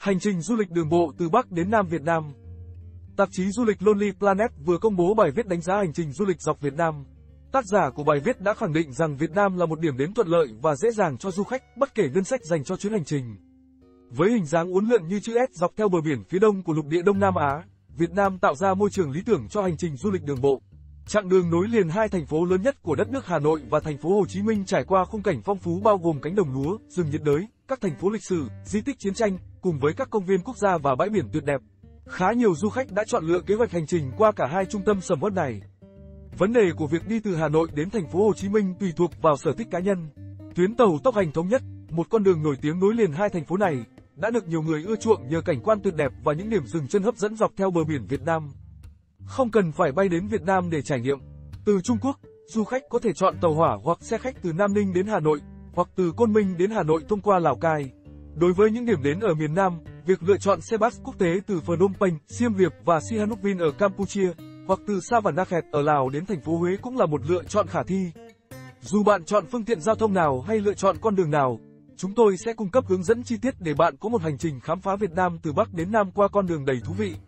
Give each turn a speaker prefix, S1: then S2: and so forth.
S1: Hành trình du lịch đường bộ từ Bắc đến Nam Việt Nam. Tạp chí du lịch Lonely Planet vừa công bố bài viết đánh giá hành trình du lịch dọc Việt Nam. Tác giả của bài viết đã khẳng định rằng Việt Nam là một điểm đến thuận lợi và dễ dàng cho du khách, bất kể ngân sách dành cho chuyến hành trình. Với hình dáng uốn lượn như chữ S dọc theo bờ biển phía đông của lục địa Đông Nam Á, Việt Nam tạo ra môi trường lý tưởng cho hành trình du lịch đường bộ. Chặng đường nối liền hai thành phố lớn nhất của đất nước Hà Nội và thành phố Hồ Chí Minh trải qua khung cảnh phong phú bao gồm cánh đồng lúa, rừng nhiệt đới, các thành phố lịch sử, di tích chiến tranh, cùng với các công viên quốc gia và bãi biển tuyệt đẹp. Khá nhiều du khách đã chọn lựa kế hoạch hành trình qua cả hai trung tâm sầm uất này. Vấn đề của việc đi từ Hà Nội đến thành phố Hồ Chí Minh tùy thuộc vào sở thích cá nhân. Tuyến tàu tốc hành thống nhất, một con đường nổi tiếng nối liền hai thành phố này, đã được nhiều người ưa chuộng nhờ cảnh quan tuyệt đẹp và những điểm dừng chân hấp dẫn dọc theo bờ biển Việt Nam. Không cần phải bay đến Việt Nam để trải nghiệm. Từ Trung Quốc, du khách có thể chọn tàu hỏa hoặc xe khách từ Nam Ninh đến Hà Nội, hoặc từ Côn Minh đến Hà Nội thông qua Lào Cai. Đối với những điểm đến ở miền Nam, việc lựa chọn xe bus quốc tế từ Phnom Penh, Siem Reap và Sihanoukville ở Campuchia, hoặc từ Savanakhet ở Lào đến thành phố Huế cũng là một lựa chọn khả thi. Dù bạn chọn phương tiện giao thông nào hay lựa chọn con đường nào, chúng tôi sẽ cung cấp hướng dẫn chi tiết để bạn có một hành trình khám phá Việt Nam từ Bắc đến Nam qua con đường đầy thú vị.